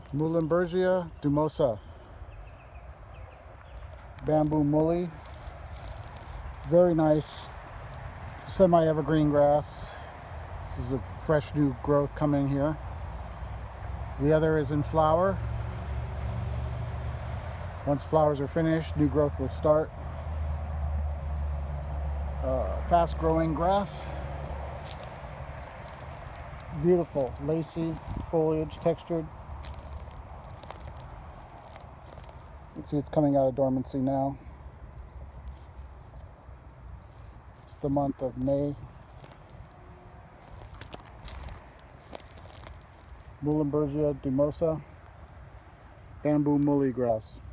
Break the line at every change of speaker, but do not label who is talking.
Muhlenbergia dumosa, bamboo muhly. Very nice semi-evergreen grass. This is a fresh new growth coming here. The other is in flower. Once flowers are finished, new growth will start. Fast growing grass. Beautiful, lacy foliage, textured. You can see it's coming out of dormancy now. It's the month of May. Muhlenbergia dumosa, bamboo muhly grass.